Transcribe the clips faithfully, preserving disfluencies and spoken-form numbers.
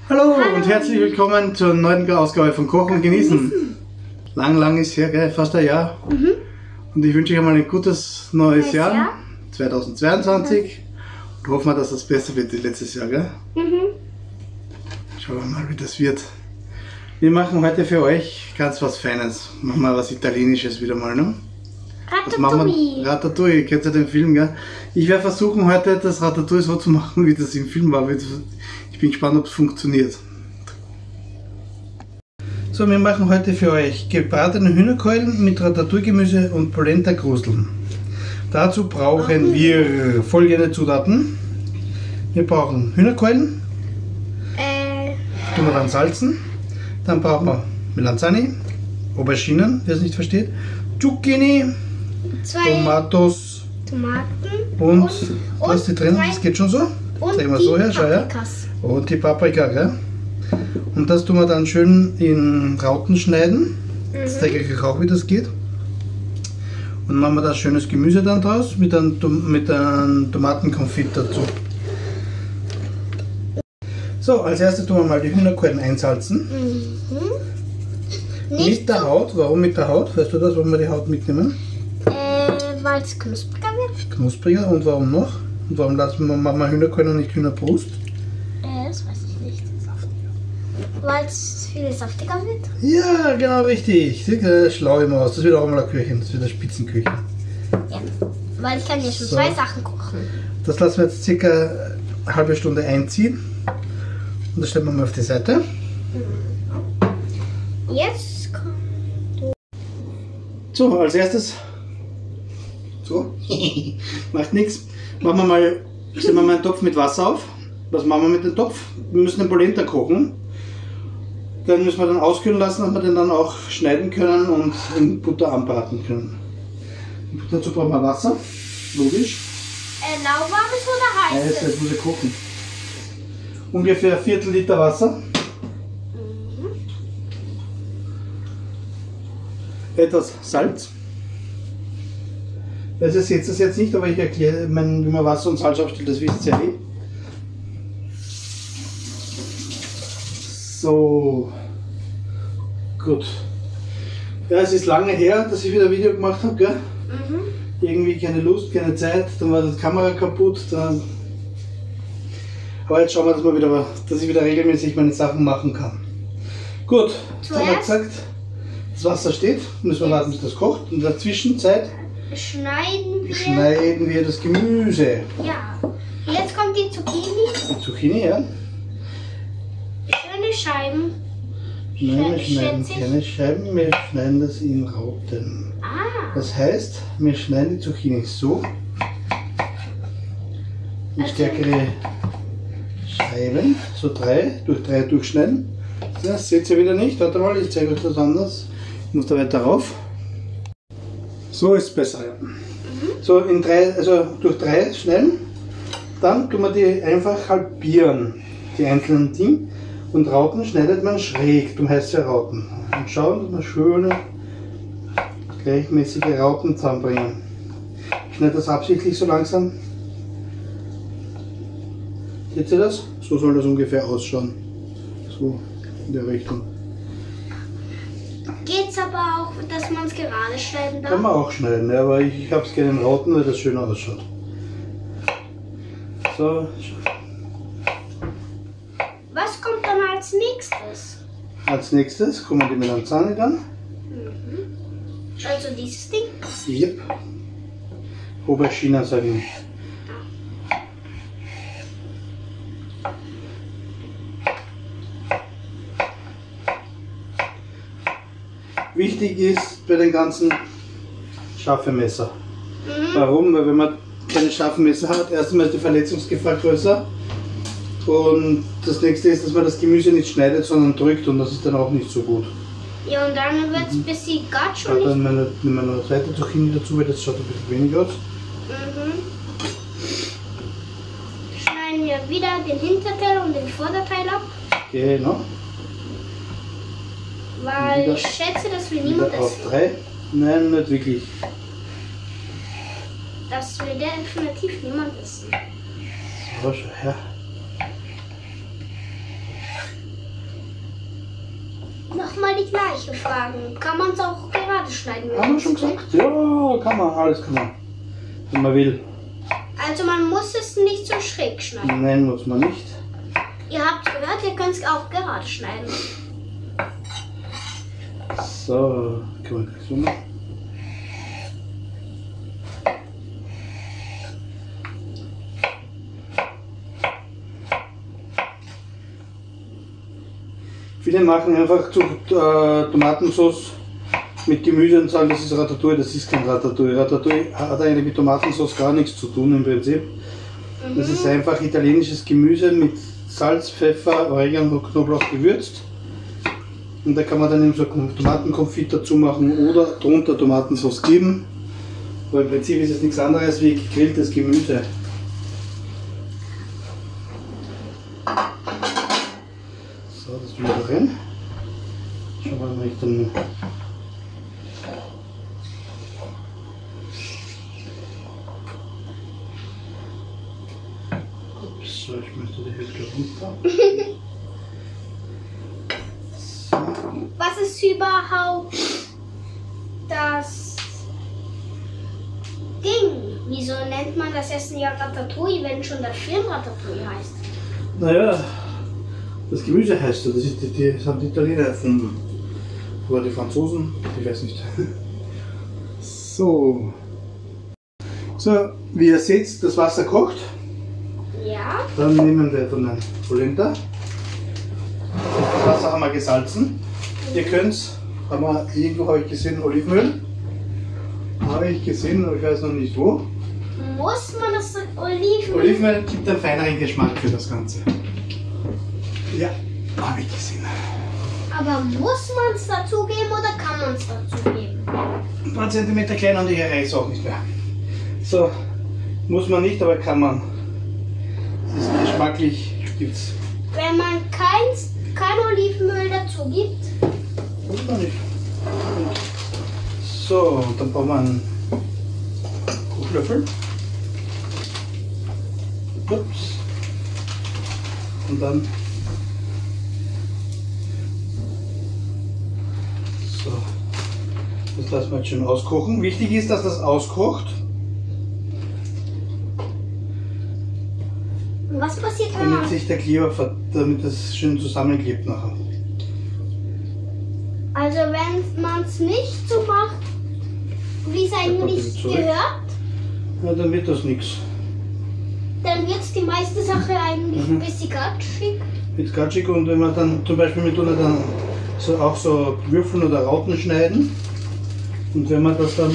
Hallo, Hallo und herzlich willkommen zur neuen Ausgabe von Kochen und Genießen. Lang, lang ist her, gell? Fast ein Jahr. Mhm. Und ich wünsche euch einmal ein gutes neues Jahr, Jahr zweitausendzweiundzwanzig. Und hoffen wir, dass das besser wird wie letztes Jahr, gell? Mhm. Schauen wir mal, wie das wird. Wir machen heute für euch ganz was Feines. Machen wir was Italienisches wieder mal, ne? Ratatouille. Ratatouille, kennt ihr den Film, gell? Ich werde versuchen heute das Ratatouille so zu machen, wie das im Film war. Ich bin gespannt, ob es funktioniert. So, wir machen heute für euch gebratene Hühnerkeulen mit Ratatouille-Gemüse und Polenta-Kruseln. Dazu brauchen wir folgende Zutaten. Wir brauchen Hühnerkeulen, äh. tun wir dann salzen. Dann brauchen wir Melanzani, Auberginen, wer es nicht versteht, Zucchini, Zwei Tomatos Tomaten und, und was ist die drin? Das geht schon so? Und Drehen wir so her, schau her. Und die Paprika, gell? Und das tun wir dann schön in Rauten schneiden. Mhm. Das zeige ich euch auch, wie das geht. Und machen wir da schönes Gemüse dann draus mit einem, mit einem Tomatenkonfit dazu. So, als erstes tun wir mal die Hühnerkeulen einsalzen. Mhm. Mit der Haut. Warum mit der Haut? Weißt du das, warum wir die Haut mitnehmen? Äh, weil es knuspriger wird. Knuspriger, und warum noch? Und warum lassen wir Mama Hühnerkeulen und nicht Hühnerbrust? Äh, das weiß ich nicht. Weil es viel saftiger wird? Ja, genau richtig. Sehr schlau immer aus. Das wird auch mal eine Köchin. Das wird eine Spitzenküche. Ja, weil ich kann ja schon so. zwei Sachen kochen. Das lassen wir jetzt circa eine halbe Stunde einziehen. Und das stellen wir mal auf die Seite. Jetzt kommt... So, als erstes... So, macht nichts. Machen wir mal, stellen wir mal einen Topf mit Wasser auf. Was machen wir mit dem Topf? Wir müssen den Polenta kochen. Dann müssen wir dann auskühlen lassen, dass wir den dann auch schneiden können und in Butter anbraten können. Dazu brauchen wir Wasser, logisch. Äh, lauwarmes oder heißes? Heiß, das muss ich kochen. Ungefähr ein Viertel Liter Wasser. Mhm. Etwas Salz. Also ihr seht das jetzt nicht, aber ich erkläre, wie man Wasser und Salz aufstellt, das wisst ihr ja eh. So, gut. Ja, es ist lange her, dass ich wieder ein Video gemacht habe, gell? Mhm. Irgendwie keine Lust, keine Zeit, dann war die Kamera kaputt. Dann aber jetzt schauen wir, dass, wir wieder, dass ich wieder regelmäßig meine Sachen machen kann. Gut, jetzt haben wir gesagt, das Wasser steht, müssen wir warten, bis das kocht. Und in der Zwischenzeit schneiden wir, schneiden wir das Gemüse. Ja, jetzt kommt die Zucchini. Die Zucchini, ja. Schöne Scheiben. Nein, wir schneiden keine Scheiben, wir schneiden das in Rauten. Ah. Das heißt, wir schneiden die Zucchini so in also stärkere Scheiben, so drei, durch drei durchschneiden. Das seht ihr wieder nicht, warte mal, ich zeige euch das anders. Ich muss da weiter rauf. So ist es besser. Mhm. So in drei, also durch drei schneiden, dann tun wir die einfach halbieren, die einzelnen Dinge. Und Rauten schneidet man schräg, darum heißt es ja Rauten. Und schauen, dass wir schöne, gleichmäßige Rauten zusammenbringen. Ich schneide das absichtlich so langsam. Seht ihr das? So soll das ungefähr ausschauen. So in der Richtung. Geht es aber auch, dass man es gerade schneiden darf? Kann man auch schneiden, ja, aber ich habe es gerne in Rauten, weil das schöner ausschaut. So. Was kommt dann als nächstes? Als nächstes kommen die Melanzani dann. Mhm. Also dieses Ding? Yep. Aubergine sagen wir. Wichtig ist bei den ganzen scharfe Messer. Mhm. Warum? Weil wenn man keine scharfen Messer hat, erstmal ist die Verletzungsgefahr größer. Und das nächste ist, dass man das Gemüse nicht schneidet, sondern drückt, und das ist dann auch nicht so gut. Ja, und dann wird es ein bisschen gatt schon. Dann meine, meine zweite Zucchini dazu, weil das schaut ein bisschen wenig aus. Mhm. Schneiden wir wieder den Hinterteil und den Vorderteil ab. Genau. Weil ich schätze, dass wir niemand essen. Auf drei? Nein, nicht wirklich. Das will definitiv niemand essen. So, schau her. nochmal die gleiche Frage. Kann man es auch gerade schneiden? Haben wir schon gesagt? Ja, kann man, alles kann man. Wenn man will. Also man muss es nicht so schräg schneiden. Nein, muss man nicht. Ihr habt gehört, ihr könnt es auch gerade schneiden. So, kann man gleich so machen. Viele machen einfach zu, äh, Tomatensauce mit Gemüse und sagen, das ist Ratatouille. Das ist kein Ratatouille. Ratatouille hat eigentlich mit Tomatensauce gar nichts zu tun im Prinzip. Mhm. Das ist einfach italienisches Gemüse mit Salz, Pfeffer, Oregano, Knoblauch gewürzt. Und da kann man dann eben so Tomatenkonfit dazu machen oder drunter Tomatensauce geben. Aber im Prinzip ist es nichts anderes wie gegrilltes Gemüse. So, das tun wir da rein. Schauen wir mal, ich dann. Ups, so, ich möchte die Hälfte runter. Was ist überhaupt das Ding? Wieso nennt man das Essen ja Ratatouille, wenn schon der Film Ratatouille heißt? Naja, das Gemüse heißt so, das, ist die, die, das haben die Italiener erfunden. Oder die Franzosen, ich weiß nicht. So. So, wie ihr seht, das Wasser kocht. Ja. Dann nehmen wir von der Polenta. Das Wasser haben wir gesalzen. Ihr könnt, haben wir irgendwo, habe ich gesehen, Olivenöl. Habe ich gesehen, aber ich weiß noch nicht wo. Muss man das Olivenöl? Olivenöl gibt einen feineren Geschmack für das Ganze. Ja, habe ich gesehen. Aber muss man es dazugeben oder kann man es dazugeben? Ein paar Zentimeter kleiner und ich erreiche es auch nicht mehr. So, muss man nicht, aber kann man. Das ist geschmacklich, gibt's. Wenn man kein, kein Olivenöl dazu gibt? Muss man nicht. So, und dann brauchen wir einen Kochlöffel. Ups. Und dann so, das lassen wir jetzt schön auskochen. Wichtig ist, dass das auskocht. Und was passiert, wenn Damit man... sich der Kleber, ver- damit das schön zusammenklebt nachher. Also wenn man es nicht so macht, wie es eigentlich zurück. gehört, Ja, dann wird das nichts. dann wird es die meiste Sache eigentlich Mhm. ein bisschen gatschig. Mit Gatschig, und wenn wir dann zum Beispiel mit tun dann so auch so Würfeln oder Rauten schneiden, und wenn man das dann,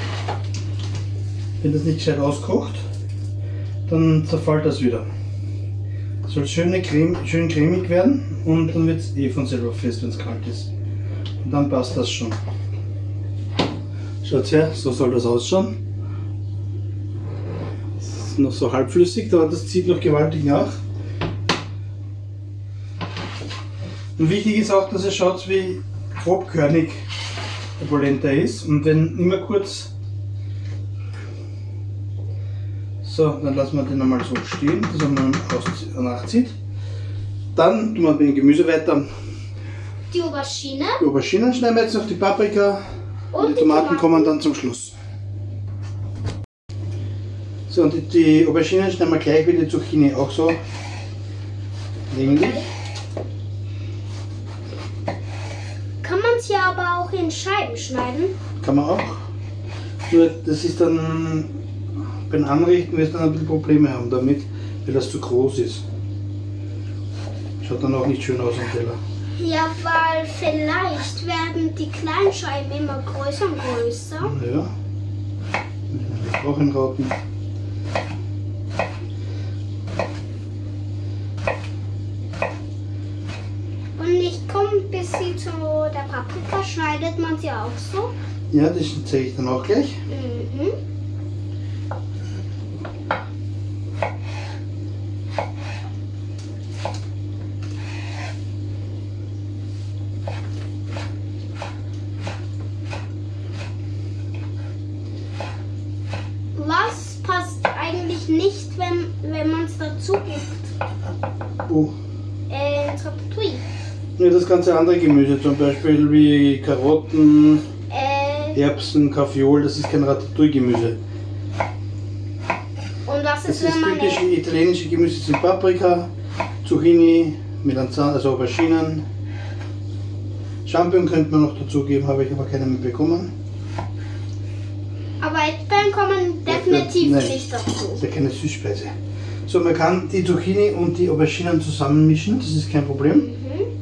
wenn das nicht gescheit auskocht, dann zerfällt das wieder. Es soll schön, creme, schön cremig werden und dann wird es eh von selber fest, wenn es kalt ist. Und dann passt das schon. Schaut her, so soll das ausschauen. Es ist noch so halbflüssig, aber das zieht noch gewaltig nach. Und wichtig ist auch, dass ihr schaut, wie grobkörnig der Polenta ist. Und wenn immer kurz, so, dann lassen wir den einmal so stehen, dass man nachzieht. Dann tun wir mit dem Gemüse weiter. Die Aubergine. Die Auberginen schneiden wir jetzt noch, die Paprika und, Und die Tomaten, Tomaten. kommen dann zum Schluss. So, und die, die Auberginen schneiden wir gleich wie die Zucchini auch so länglich. Kann man es ja aber auch in Scheiben schneiden. Kann man auch. Nur das ist dann beim Anrichten, wirst du dann ein bisschen Probleme haben damit, weil das zu groß ist. Schaut dann auch nicht schön aus am Teller. Ja, weil vielleicht werden die kleinen Scheiben immer größer und größer. Ja. Mit Wochenrauten. Und nicht kommt bis sie zu der Paprika, schneidet man sie auch so. Ja, das zeige ich dann auch gleich. Mhm. Was passt eigentlich nicht, wenn, wenn man es dazu gibt? Oh, Äh, Ratatouille. Ja, das ganze andere Gemüse, zum Beispiel wie Karotten, Äh, Erbsen, Kaffeeol, das ist kein Ratatouille-Gemüse. und was Das ist, ist wenn man typische eine, italienische Gemüse, sind Paprika, Zucchini, Melanzane, also Auberginen. Champignon könnte man noch dazugeben, habe ich aber keine mehr bekommen. aber Erdbeeren kommen definitiv Nein, nicht dazu. das ist ja keine Süßspeise. So, man kann die Zucchini und die Auberginen zusammenmischen, das ist kein Problem. Mhm.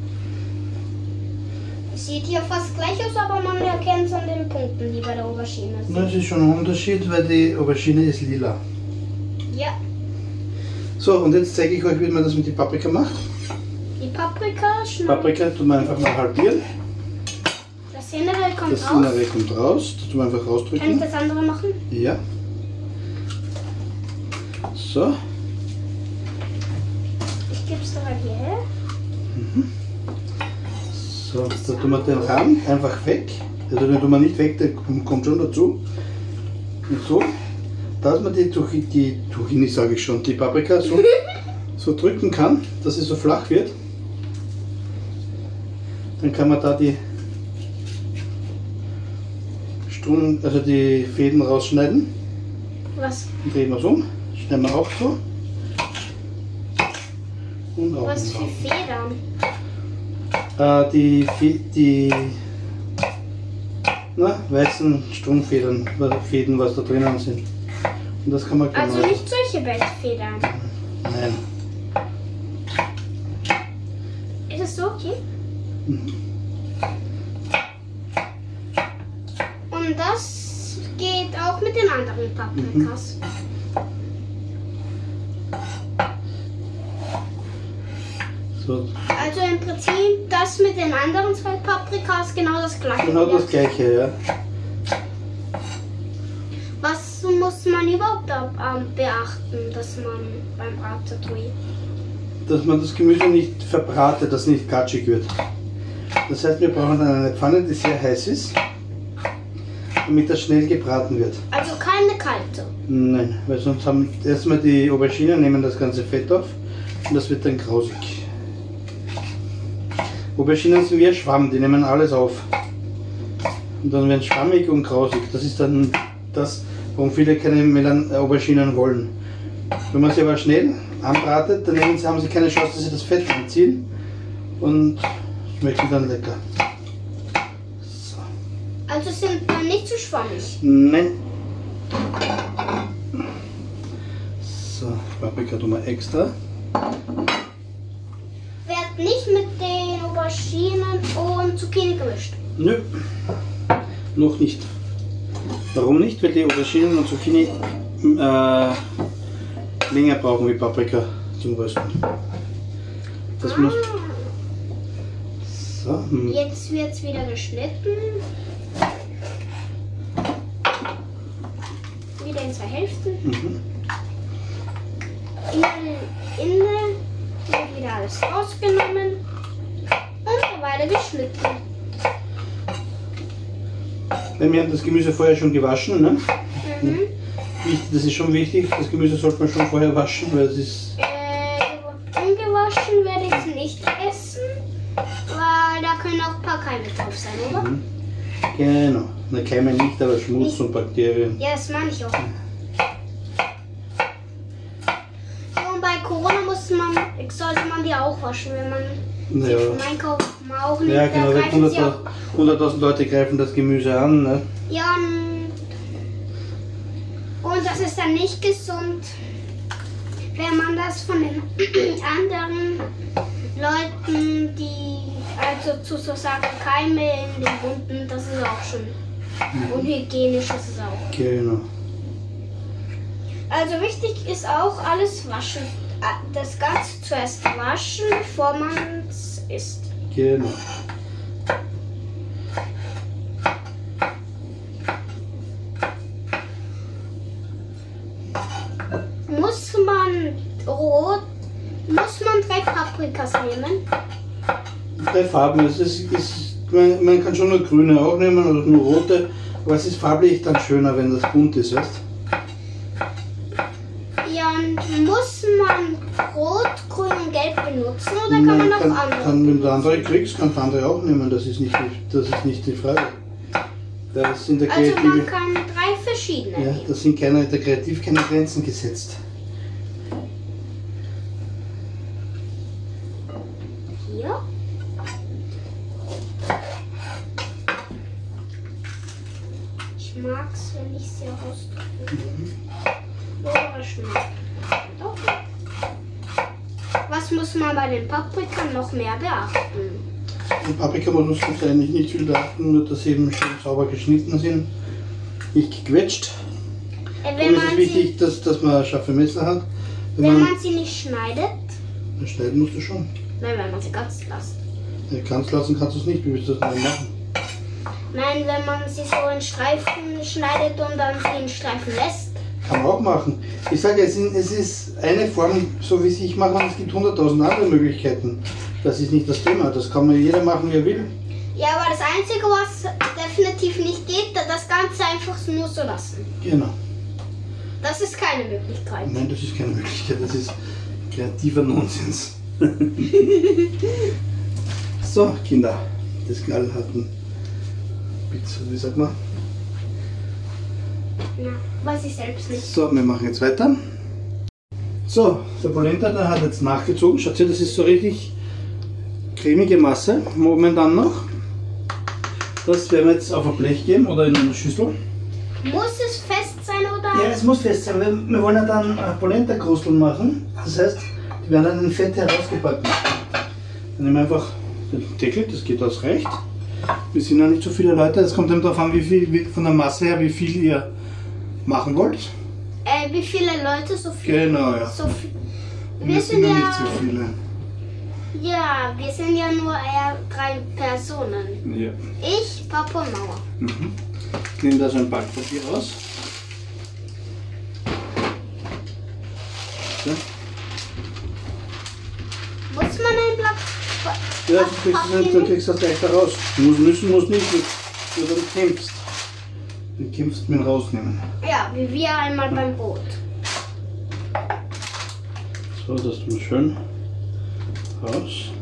Sieht hier fast gleich aus, aber man erkennt es an den Punkten, die bei der Aubergine sind. Das ist schon ein Unterschied, weil die Aubergine ist lila. Ja, So, und jetzt zeige ich euch, wie man das mit der Paprika macht. die Paprika schneiden. Paprika tun wir einfach mal halbieren. Das Innere kommt Das raus. Innere kommt raus, das tun wir einfach Kann ich rausdrücken. das andere machen? Ja. So, Ich gebe es dabei hierher. so, da tun wir den Rand einfach weg. Also den tun wir nicht weg, der kommt schon dazu. Und so, dass man die Zucchini, die Zucchini sage ich schon, die Paprika so, so drücken kann, dass sie so flach wird. Dann kann man da die Strom, also die Fäden rausschneiden. Was? Dann drehen wir es um, schneiden wir auch so. Und auch Was so. für Federn? Äh, die, Fe- die na, weißen Stromfedern, Fäden, was da drinnen sind. Und das kann man Also genau- nicht solche Bettfedern. Nein. Ist es so okay? Und das geht auch mit den anderen Paprikas. So, Also im Prinzip das mit den anderen zwei Paprikas genau das gleiche. genau das gleiche, ja. Was muss man überhaupt ab- ähm, beachten, dass man beim Ratatouille? Dass man das Gemüse nicht verbratet, dass es nicht gatschig wird. Das heißt, wir brauchen dann eine Pfanne, die sehr heiß ist, damit das schnell gebraten wird. Also keine kalte. Nein, weil sonst haben erstmal die Auberginen, nehmen das ganze Fett auf und das wird dann grausig. Auberginen sind wie ein Schwamm, die nehmen alles auf. Und dann werden schwammig und grausig. Das ist dann das, warum viele keine Melan Auberginen wollen. Wenn man sie aber schnell anbratet, dann nehmen sie, haben sie keine Chance, dass sie das Fett anziehen und schmecken dann lecker. So. Also sind dann nicht zu schwammig. Nein. So, Paprika tun wir extra. Wird nicht mit den Auberginen und Zucchini gemischt. Nö, noch nicht. Warum nicht? Weil die Auberginen und Zucchini äh, länger brauchen wie Paprika zum Rösten. Das muss. So, hm. Jetzt wird es wieder geschnitten. Wieder in zwei Hälften. Mhm. In der Inne wird wieder alles rausgenommen und weiter geschnitten. Wir haben das Gemüse vorher schon gewaschen. Ne? Mhm. Wichtig, das ist schon wichtig. Das Gemüse sollte man schon vorher waschen, weil es ist. Äh, ungewaschen werde ich es nicht essen, weil da können auch ein paar Keime drauf sein, oder? Mhm. Genau. Na, Keime nicht, aber Schmutz Nicht. und Bakterien. Ja, das meine ich auch. Ja, und bei Corona muss man, sollte man die auch waschen, wenn man Ja. sich vom Einkaufen auch nicht, Ja, da genau, weil greifen sie auch. hunderttausend Leute greifen das Gemüse an. Ne? Ja, und, und das ist dann nicht gesund, wenn man das von den anderen Leuten, die also zu so sagen Keime in den Wunden, das ist auch schon unhygienisch, ist es auch. Genau. Also wichtig ist auch alles waschen. Das Ganze zuerst waschen, bevor man es isst. Genau. Muss man rot, muss man drei Paprikas nehmen? Drei Farben. Es ist, ist, man, man kann schon nur grüne auch nehmen oder nur rote, aber es ist farblich dann schöner, wenn das bunt ist, weißt? Ja, und muss man rot, grün und gelb benutzen? benutzen oder kann man noch kann, andere? Kann, wenn du andere kriegst, kannst du andere auch nehmen. Das ist nicht, die- das ist nicht die Frage. Das sind der Also Kreative, man kann drei verschiedene ja, nehmen. das sind keine, der Kreativ keine Grenzen gesetzt. Hier. Ich mag es, wenn ich sie ausdrücke. Oder schmeckt. Doch. Was muss man bei den Paprikern noch mehr beachten? Die Paprika muss man eigentlich nicht viel beachten, nur dass sie eben schön sauber geschnitten sind, nicht gequetscht. Äh, Und wenn es man ist sie, wichtig, dass, dass man scharfe Messer hat. Wenn, wenn man, man sie nicht schneidet, man schneiden musst du schon. nein, wenn man sie ganz lässt. Ja, ganz lassen kannst du es nicht, wie willst du das denn machen? Nein, wenn man sie so in Streifen schneidet und dann sie in Streifen lässt. Kann man auch machen. Ich sage, es ist, es ist eine Form, so wie es ich mache, und es gibt hunderttausend andere Möglichkeiten. Das ist nicht das Thema, das kann man jeder machen, wie er will. Ja, aber das Einzige, was definitiv nicht geht, das Ganze einfach nur so lassen. Genau. Das ist keine Möglichkeit. Nein, das ist keine Möglichkeit, das ist kreativer Nonsens. So, Kinder, das knallharten Pizza, wie sagt man? Ja, weiß ich selbst nicht. So, wir machen jetzt weiter. So, der Polenta, der hat jetzt nachgezogen. Schaut her, das ist so richtig cremige Masse momentan noch. Das werden wir jetzt auf ein Blech geben oder in eine Schüssel. Muss es fest sein oder? Ja, es muss fest sein. Wir, wir wollen ja dann Polenta-Krusteln machen. Das heißt, die werden dann in Fett herausgebacken. Dann nehmen wir einfach den Deckel, das geht ausreicht. Wir sind ja nicht so viele Leute. Es kommt eben darauf an, wie viel, wie, von der Masse her, wie viel ihr machen wollt. Äh, wie viele Leute so viel? Genau, ja. So viel. Und Wir, wir sind sind ja ja, nicht so viele. ja, wir sind ja nur eher drei Personen. Ja. Ich, Papa und Mama. Mhm. Ich nehme da so ein Backpapier raus. So. Muss man ein Blatt? Ja, du kriegst, das, du kriegst das gleich da raus. Muss müssen, muss nicht. Nur dann kämpfst. Du kämpfst mit dem Rausnehmen. Ja, wie wir einmal beim Brot. So, das tun wir schön raus.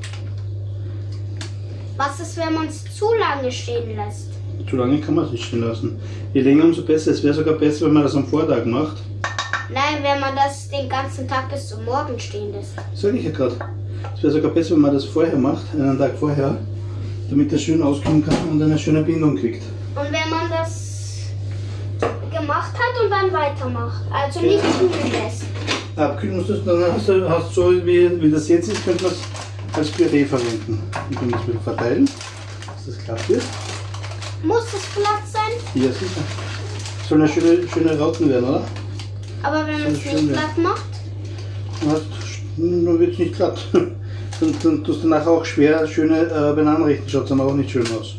Was ist, wenn man es zu lange stehen lässt? Zu lange kann man es nicht stehen lassen. Je länger, umso besser. Es wäre sogar besser, wenn man das am Vortag macht. Nein, wenn man das den ganzen Tag bis zum Morgen stehen lässt. Sag ich ja gerade. Es wäre sogar besser, wenn man das vorher macht, einen Tag vorher, damit er schön auskühlen kann und eine schöne Bindung kriegt. Und wenn man das gemacht hat und dann weitermacht, also nicht kühlen lässt. Abkühlen musst du es, dann hast du hast so wie, wie das jetzt ist, könnte man es als Püree verwenden. Ich kann das wieder verteilen, dass das glatt wird. Muss es glatt sein? Ja, sicher. Sollen ja schöne, schöne Rauten werden, oder? Aber wenn man es Soll nicht schön glatt macht? Dann wird es nicht glatt. Dann, dann tust du nachher auch schwer schöne äh, Bananen richten, schaut dann auch nicht schön aus.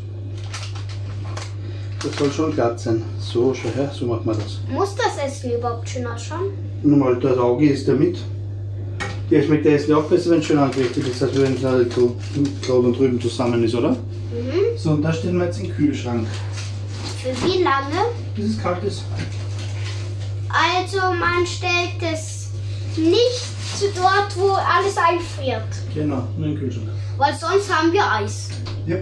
Das soll schon glatt sein. So, schau her, so macht man das. Muss das Essen überhaupt schön ausschauen? Normal, das Auge ist der mit. Der schmeckt der Essen auch besser, wenn es schön angerichtet ist, als wenn es halt Kraut und drüben zusammen ist, oder? Mhm. So, und da stellen wir jetzt in den Kühlschrank, Für wie lange? bis es kalt ist. Also man stellt es nicht zu dort, wo alles einfriert. Genau, nur in den Kühlschrank. Weil sonst haben wir Eis. Ja.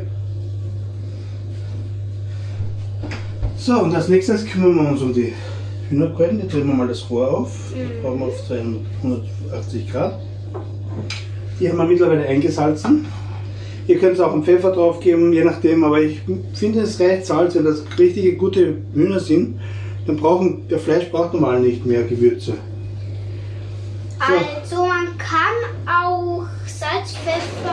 So, und als nächstes kümmern wir uns um die Hühnerbrühen. Jetzt drehen wir mal das Rohr auf. Mhm. Brauchen wir auf zweihundertachtzig Grad. Die haben wir mittlerweile eingesalzen. Ihr könnt auch einen Pfeffer drauf geben, je nachdem, aber ich finde, es reicht Salz, wenn das richtige gute Hühner sind. Dann brauchen, der Fleisch braucht normal nicht mehr Gewürze. Also man kann auch Salz, Pfeffer,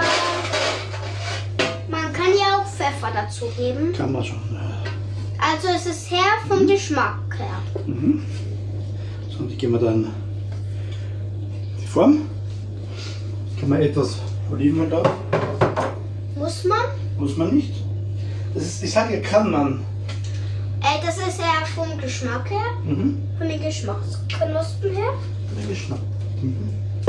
man kann ja auch Pfeffer dazu geben. Kann man schon. Also es ist her vom Geschmack her. Mhm. So, und ich gebe mir dann die Form. Kann man etwas Olivenöl da? Muss man? Muss man nicht. Das ist, ich sage ja, kann man. Äh, das ist eher vom Geschmack her, Mhm. von den Geschmacksknospen her. Der Geschmack. Mhm.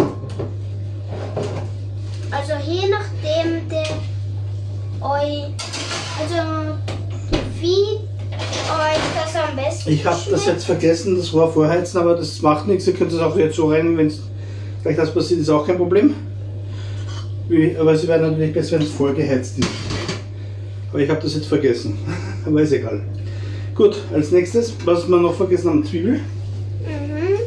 Also je nachdem der eu, also wie euch das am besten Ich habe das schmeckt. jetzt vergessen, das Rohr vorheizen, aber das macht nichts. Ihr könnt es auch jetzt so rein, wenn es gleich das passiert, ist auch kein Problem. Wie, aber es wäre natürlich besser, wenn es voll geheizt ist. Aber ich habe das jetzt vergessen. Aber ist egal. Gut, als nächstes, was wir noch vergessen haben, Zwiebel. Mhm.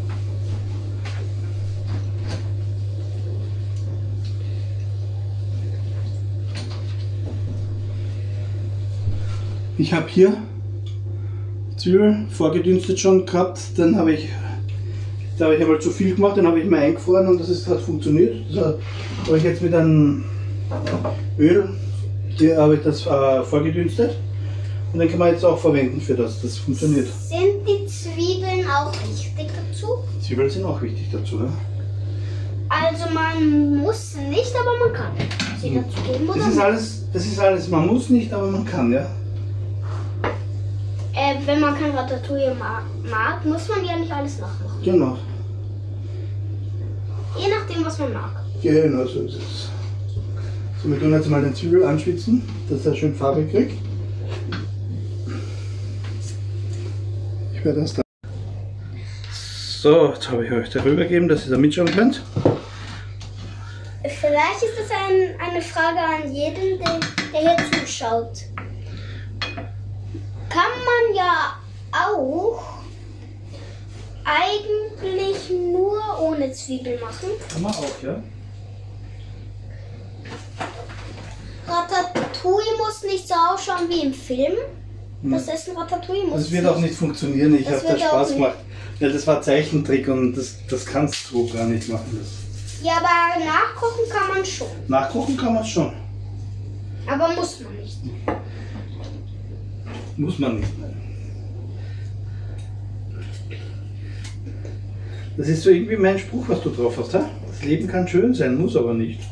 Ich habe hier Zwiebel vorgedünstet schon gehabt, dann habe ich, da habe ich einmal zu viel gemacht, dann habe ich mal eingefroren und das ist, hat funktioniert. Das habe ich jetzt mit einem Öl, hier habe ich das äh, vorgedünstet und dann kann man jetzt auch verwenden für das, das funktioniert. Sind die Zwiebeln auch wichtig dazu? Zwiebeln sind auch wichtig dazu, ja? Also man muss nicht, aber man kann sie dazu geben, oder? Das ist alles, das ist alles, man muss nicht, aber man kann, ja? Äh, wenn man kein Ratatouille mag, mag, muss man ja nicht alles nachmachen. Genau. Je nachdem, was man mag. Genau, so ist es. So, wir tun jetzt mal den Zwiebel anschwitzen, dass er schön Farbe kriegt. Ich werde das da. So, jetzt habe ich euch darüber gegeben, dass ihr da mitschauen könnt. Vielleicht ist das ein, eine Frage an jeden, der, der hier zuschaut. Kann man ja auch eigentlich nur ohne Zwiebel machen. Kann man auch, ja? Ratatouille muss nicht so ausschauen wie im Film. Das Essen Ratatouille muss Das wird auch nicht funktionieren, ich Das habe da wird auch Spaß nicht. gemacht. Ja, das war Zeichentrick und das, das kannst du gar nicht machen. Das. Ja, aber nachkochen kann man schon. Nachkochen kann man schon. Aber muss man nicht. Muss man nicht. Nein. Das ist so irgendwie mein Spruch, was du drauf hast. Ha? Das Leben kann schön sein, muss aber nicht.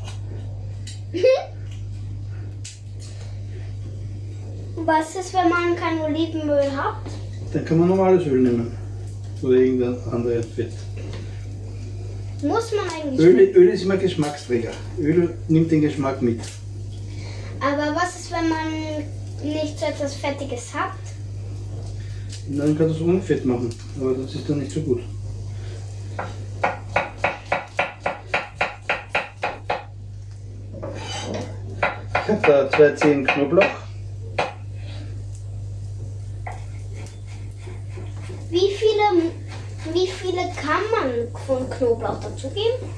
Was ist, wenn man kein Olivenöl hat? Dann kann man normales Öl nehmen. Oder irgendein anderes Fett. Muss man eigentlich Öl, nicht. Öl ist immer Geschmacksträger. Öl nimmt den Geschmack mit. Aber was ist, wenn man nicht so etwas Fettiges hat? Und dann kannst du es ohne Fett machen. Aber das ist dann nicht so gut. Ich habe da zwei Zehen Knoblauch. Wie viele, wie viele kann man von Knoblauch dazugeben?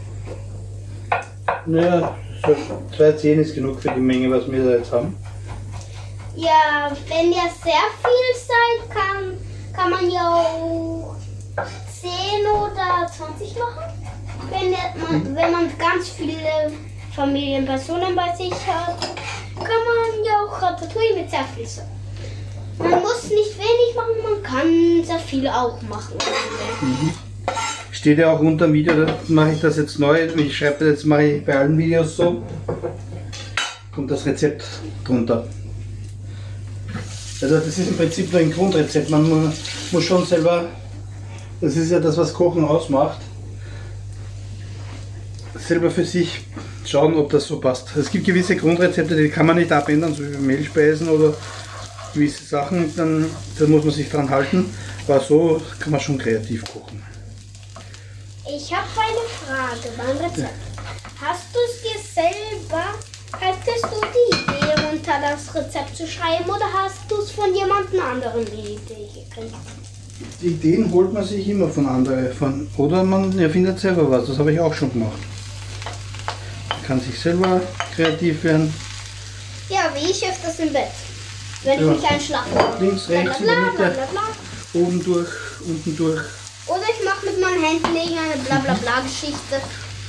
Naja, so zwei Zehen ist genug für die Menge, was wir da jetzt haben. Ja, wenn ihr sehr viel seid, kann, kann man ja auch zehn oder zwanzig machen. Wenn, ihr, man, wenn man ganz viele Familienpersonen bei sich hat, kann man ja auch Ratatouille mit sehr viel sein. Man muss nicht wenig machen, man kann sehr viel auch machen. Steht ja auch unter dem Video, da mache ich das jetzt neu. Ich schreibe das jetzt, mache ich bei allen Videos so. Kommt das Rezept drunter. Also das ist im Prinzip nur ein Grundrezept. Man mu- muss schon selber, das ist ja das, was Kochen ausmacht, selber für sich schauen, ob das so passt. Es gibt gewisse Grundrezepte, die kann man nicht abändern, so wie Mehlspeisen oder gewisse Sachen, dann, dann muss man sich dran halten. Aber so kann man schon kreativ kochen. Ich habe eine Frage beim Rezept. Hast du es dir selber, hattest du die Idee, runter das Rezept zu schreiben oder hast du es von jemand anderem die Idee gekriegt? Die Ideen holt man sich immer von anderen. Von, oder man erfindet selber was, das habe ich auch schon gemacht. Man kann sich selber kreativ werden. Ja, wie ich öfters im Bett. Wenn Ja. ich mich einschlafe. Links, rechts, in der Bla, bla, Mitte. bla, bla. Oben durch, unten durch. Oder ich mache mit meinen Händen irgendeine bla bla bla Geschichte.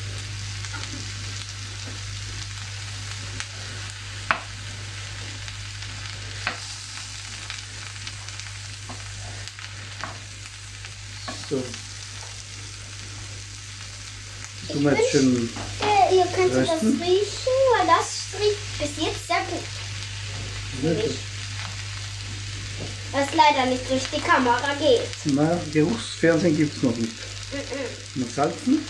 So. Das tun wir jetzt schön. Äh, ihr könnt das Rösten. riechen, weil das riecht bis jetzt sehr gut. Was leider nicht durch die Kamera geht. Na, Geruchsfernsehen gibt es noch nicht. Mhm. Mal salzen.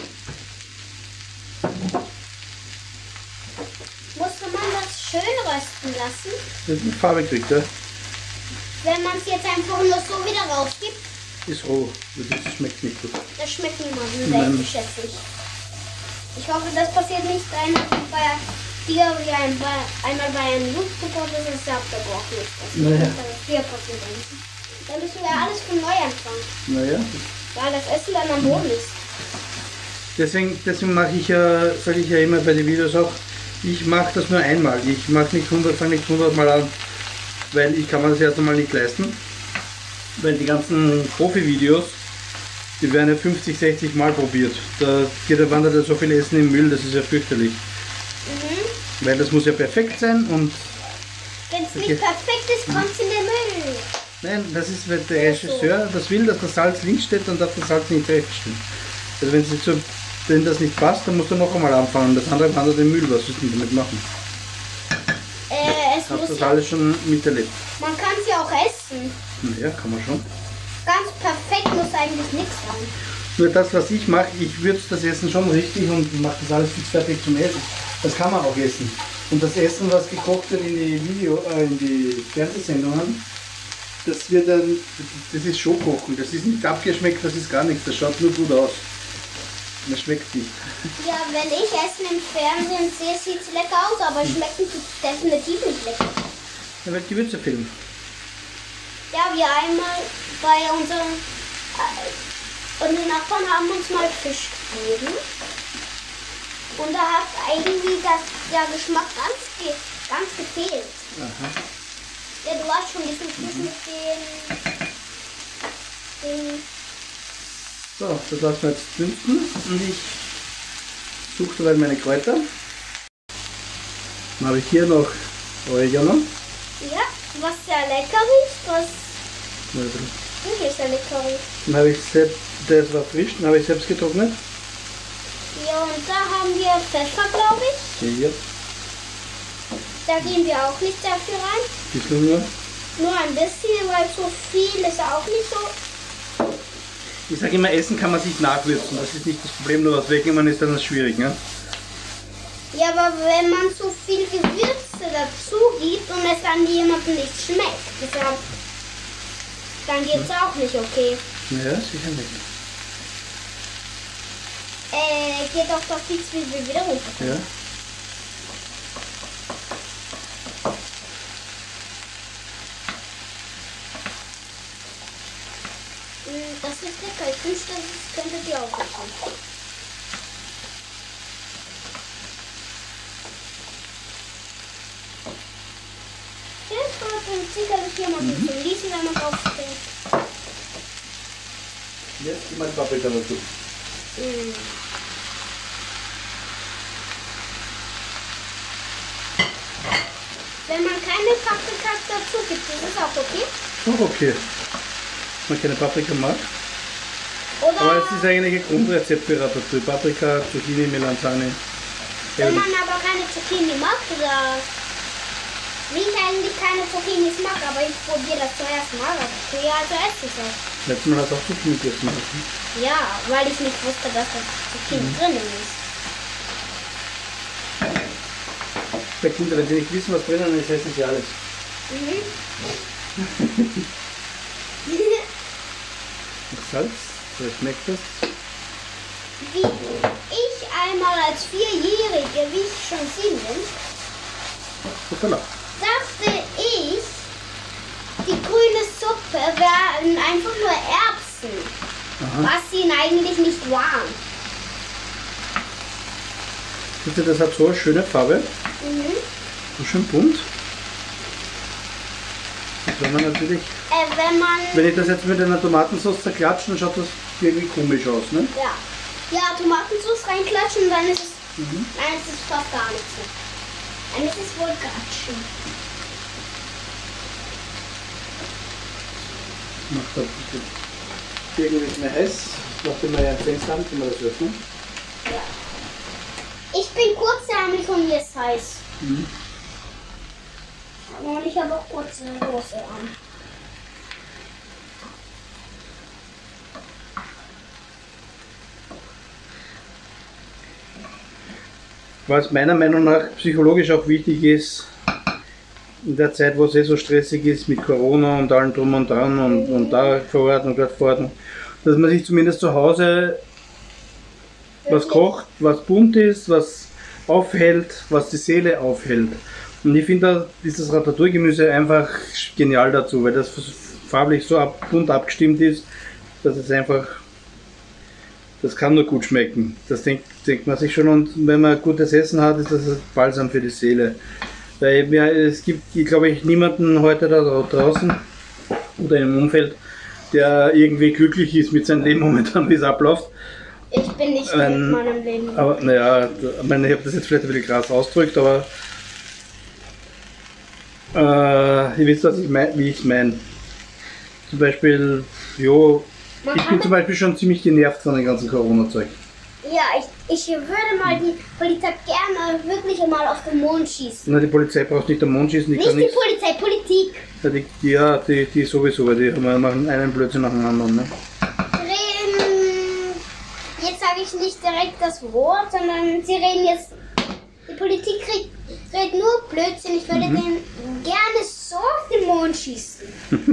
Musste man das schön rösten lassen? Das hat eine Farbe gekriegt, ja? Wenn man es jetzt einfach nur so wieder rausgibt, Ist roh. Das schmeckt nicht gut. das schmeckt niemandem, Nein. denke ich, schätze ich. Ich hoffe, das passiert nicht einmal bei dir wie ein, bei, einmal bei einem YouTuber, das ist abgebrochen ist. Das Naja. ist hier passiert. Dann müssen wir alles von neu anfangen. Naja. Weil das Essen dann am Boden ist. Deswegen, deswegen mache ich ja, sage ich ja immer bei den Videos auch, ich mache das nur einmal. Ich mache nicht hundert, fange nicht hundert Mal an, weil ich kann mir das erst einmal nicht leisten. Weil die ganzen Profi-Videos, die werden ja fünfzig, sechzig Mal probiert. Da geht da wandert ja so viel Essen im Müll, das ist ja fürchterlich. Mhm. Weil das muss ja perfekt sein und... Wenn es Okay. nicht perfekt ist, kommt es in den Müll. Nein, das ist, wenn der Regisseur das will, dass das Salz links steht, dann darf das Salz nicht rechts stehen. Also wenn, sie zu, wenn das nicht passt, dann musst du noch einmal anfangen. Das andere wandert im Müll, was sollst du damit machen? Äh, es Ich habe muss das ja, alles schon miterlebt. man kann es ja auch essen. Naja, kann man schon. Ganz perfekt muss eigentlich nichts sein. Nur das, was ich mache, ich würze das Essen schon richtig und mache das alles fix fertig zum Essen. Das kann man auch essen. Und das Essen, was gekocht wird in die Video, äh, in die Fernsehsendungen, das wird dann, das ist schon kochen. Das ist nicht abgeschmeckt, das ist gar nichts. Das schaut nur gut aus. Das schmeckt nicht. Ja, wenn ich Essen im Fernsehen sehe, sieht es lecker aus, aber schmeckt es definitiv nicht lecker. Da wird Gewürze filmen. Ja, wir einmal bei unseren, äh, unsere Nachbarn haben uns mal Fisch gegeben. Und da hat irgendwie das, der Geschmack ganz, ge, ganz gefehlt. Aha. Ja, du hast schon diesen Fisch mit den, den So, das lassen wir jetzt dünsten und ich suche dabei meine Kräuter. Dann habe ich hier noch Oregano. ja, was sehr lecker riecht, was Also, wirklich sehr lecker riecht. dann habe ich selbst, das war frisch, dann habe ich selbst getrocknet. Ja, und da haben wir Pfeffer, glaube ich. Hier, Da gehen wir auch nicht sehr viel rein. ein bisschen nur. Nur ein bisschen, weil so viel ist auch nicht so. Ich sage immer, Essen kann man sich nachwürzen. Das ist nicht das Problem, nur was wegnehmen ist dann das schwierig. Ne? Ja, aber wenn man so viel Gewürze dazu gibt und es dann jemandem nicht schmeckt, deshalb, dann geht es auch nicht okay. Ja, sicher nicht. Äh, geht auch das viel zu viel wieder runter. Ja. Das ist lecker. Ich wünschte, das könntet ihr auch bekommen. Das wird sicherlich jemanden zum Lesen, wenn man draufsteht. Jetzt gib mal die Paprika dazu. Mm. Wenn man keine Paprika dazu gibt, ist es auch okay. Auch okay. Wenn man keine Paprika mag. Oder Aber es ist eigentlich ein Grundrezept für Ratatouille. Paprika, Zucchini, Melanzane. wenn man aber keine Zucchini mag oder wie ich eigentlich keine Zucchinis mag, aber ich probiere das zuerst mal. Ratatouille, also esse ich es. Letztes Mal hast du auch Zucchini gegessen. Oder? Ja, weil ich nicht wusste, dass das Zucchini Mhm. drinnen ist. Bei Kindern, wenn sie nicht wissen, was drinnen ist, essen sie alles. Mhm. Noch Salz, so schmeckt das. Wie ich einmal als Vierjährige, wie ich schon sieben bin, Hoppala. dachte ich, die grüne Suppe wären einfach nur Erbsen, Aha. was sie eigentlich nicht waren. Bitte, das hat so eine schöne Farbe, Mhm. so schön bunt. Das wenn man natürlich, Äh, wenn man, wenn ich das jetzt mit einer Tomatensauce zerklatsche, dann schaut das irgendwie komisch aus, ne? ja, ja Tomatensauce reinklatschen, dann ist es, Mhm. nein, es ist fast gar nichts mehr. Dann ist es wohl Gatschen. Macht das bitte. Irgendwie ist mir heiß, nachdem wir ja ein Fenster haben, können wir das öffnen. Ja. Ich bin kurzärmlich und mir ist heiß. Mhm. Und ich habe auch kurze Hose an. Was meiner Meinung nach psychologisch auch wichtig ist, in der Zeit, wo es eh so stressig ist mit Corona und allem drum und dran und, und da vor Ort und dort vor Ort, dass man sich zumindest zu Hause was kocht, was bunt ist, was aufhält, was die Seele aufhält. Und ich finde, dieses Ratatouille-Gemüse einfach genial dazu, weil das farblich so ab, bunt abgestimmt ist, dass es einfach, das kann nur gut schmecken. Das denkt, denkt man sich schon, und wenn man gutes Essen hat, ist das Balsam für die Seele. Weil ja, es gibt, glaube ich, niemanden heute da draußen oder im Umfeld, der irgendwie glücklich ist mit seinem Leben momentan, wie es abläuft. Ich bin nicht ähm, mit meinem Leben. Aber naja, ich, meine, ich habe das jetzt vielleicht ein bisschen krass ausgedrückt, aber äh, ihr wisst, was ich mein, wie ich es meine. Zum Beispiel, jo, ich bin zum Beispiel schon ziemlich genervt von dem ganzen Corona-Zeug. Ja, ich, ich würde mal die Polizei gerne wirklich mal auf den Mond schießen. Na, die Polizei braucht nicht am Mond schießen. Die nicht kann die nicht, Polizei, Politik. Ja, die, ja, die, die sowieso, weil die machen einen Blödsinn nach dem anderen. Ne? Reden, jetzt sage ich nicht direkt das Wort, sondern sie reden jetzt, die Politik redet, redet nur Blödsinn. Ich würde mhm. denen gerne so auf den Mond schießen.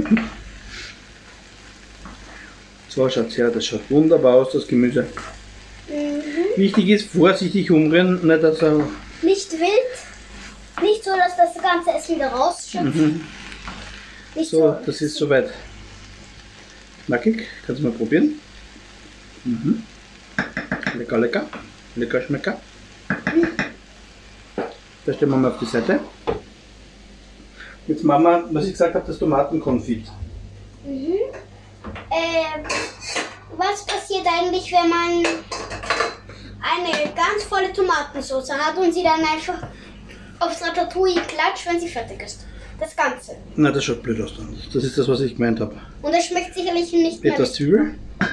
So schaut's her, das schaut wunderbar aus, das Gemüse. Mhm. Wichtig ist, vorsichtig umrühren, nicht dass er... Nicht wild, nicht so, dass das ganze Essen wieder rausschöpft. Mhm. Nicht so, so, das ist soweit. Knackig, kannst du mal probieren. Mhm. Lecker, lecker, lecker schmecker. Mhm. Das stellen wir mal auf die Seite. Jetzt machen wir, was ich gesagt habe, das Tomatenkonfit. Mhm. Äh, was passiert eigentlich, wenn man eine ganz volle Tomatensauce hat und sie dann einfach aufs Ratatouille klatscht, wenn sie fertig ist? Das Ganze. Na, das schaut blöd aus dann. Das ist das, was ich gemeint habe. Und das schmeckt sicherlich nicht mehr. Etwas Zwiebel.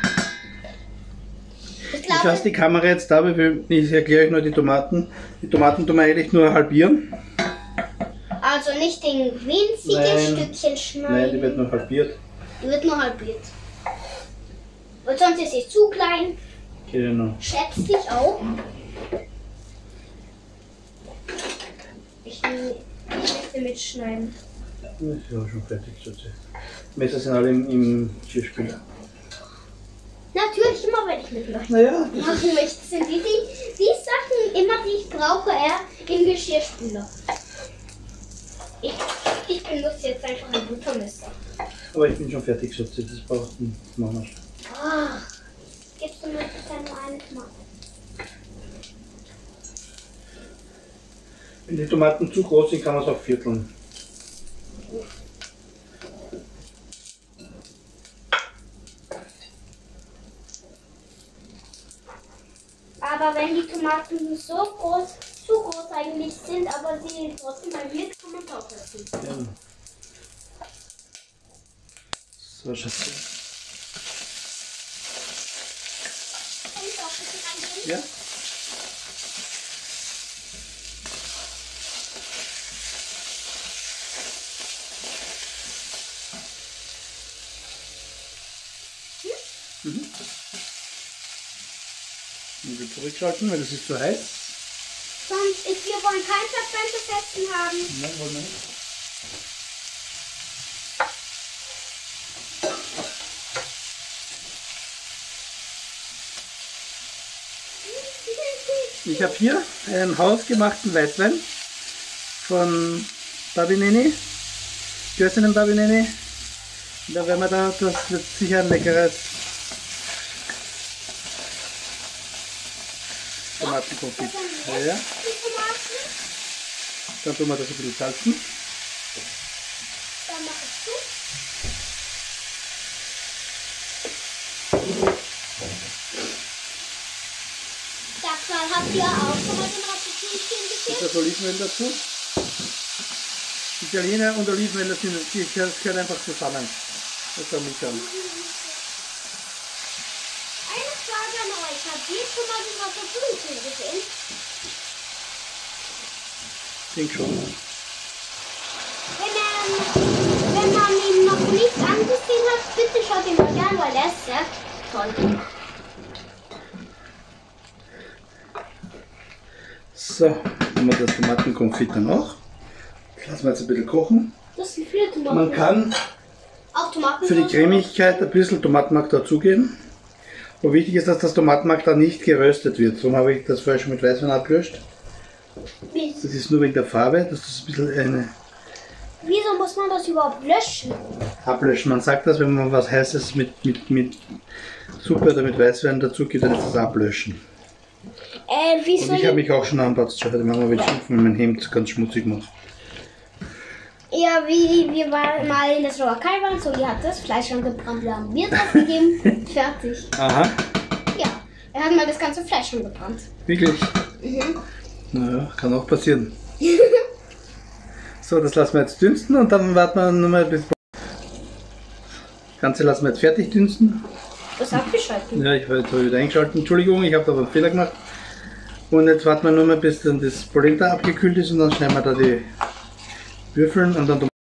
Ich, ich lasse die Kamera jetzt da, weil ich erkläre euch nur die Tomaten. Die Tomaten tun wir eigentlich nur halbieren. Also nicht in winzige Nein. Stückchen schneiden. Nein, die wird nur halbiert. Die wird nur halbiert. Und sonst ist sie zu klein. Genau. Schätze ich auch. Ich, ich möchte mitschneiden. Ja, schon fertig. Messer sind alle im, im Geschirrspüler. Natürlich immer, wenn ich mitmache. Naja. Machen möchte, sind die, die, die Sachen immer, die ich brauche, eher im Geschirrspüler. Ich, ich benutze jetzt einfach ein Buttermesser. Aber ich bin schon fertig, Schatz. Das braucht ein Mama. Ach, gibst du mir bitte nur eine Tomate? Wenn die Tomaten zu groß sind, kann man es auch vierteln. Aber wenn die Tomaten so groß, zu groß eigentlich sind, aber sie trotzdem halbiert, kann man es auch essen. Ja. So, Schatz. Ja. Mhm. Und wir zurückschalten, weil das ist zu heiß. Sonst, ich, wir wollen kein verbranntes Essen haben. Nein, wollen wir nicht. Ich habe hier einen hausgemachten Weißwein von Babineni, Gössenen Babineni. Da werden wir da, das wird sicher ein leckeres Tomatenkonfit. Ja, ja. Dann tun wir das ein bisschen salzen. Dann mache ich zu. Habt ihr auch schon mal den Ratatouille gesehen? Das Olivenöl dazu. Italiener und Olivenöl, das, sind, das gehört einfach zusammen. Das kann ich sagen. Eine Frage an euch. Habt ihr schon mal den Ratatouille gesehen? Ich denke schon. Wenn, ähm, wenn man ihn noch nicht angesehen hat, bitte schaut ihn mal an, weil er ist sehr toll. So, haben wir das Tomatenkonfit dann auch. Lassen wir jetzt ein bisschen kochen. Das sind viele Tomaten. Man kann auch Tomaten für die Cremigkeit ein bisschen Tomatenmark dazugeben. Aber wichtig ist, dass das Tomatenmark da nicht geröstet wird. Darum habe ich das vorher schon mit Weißwein abgelöscht. Das ist nur wegen der Farbe, dass das ein bisschen eine... Wieso muss man das überhaupt löschen? Ablöschen. Man sagt das, wenn man was Heißes mit, mit, mit Suppe oder mit Weißwein dazu gibt, dann ist das Ablöschen. Äh, wieso? Und ich habe mich auch schon anpasst. Heute Mama will schimpfen, wenn mein Hemd ganz schmutzig macht. Ja, wie wir waren mal in der Slowakei waren, so die hat das Fleisch angebrannt, wir haben Bier draufgegeben, fertig. Aha. Ja, er hat mal das ganze Fleisch angebrannt. Wirklich? Mhm. Naja, kann auch passieren. So, das lassen wir jetzt dünsten und dann warten wir nochmal bis... Das Ganze lassen wir jetzt fertig dünsten. Das abgeschalten. Ja, ich habe jetzt wieder eingeschaltet. Entschuldigung, ich habe da einen Fehler gemacht. Und jetzt warten wir nur mal, bis dann das Polenta abgekühlt ist und dann schneiden wir da die Würfeln und dann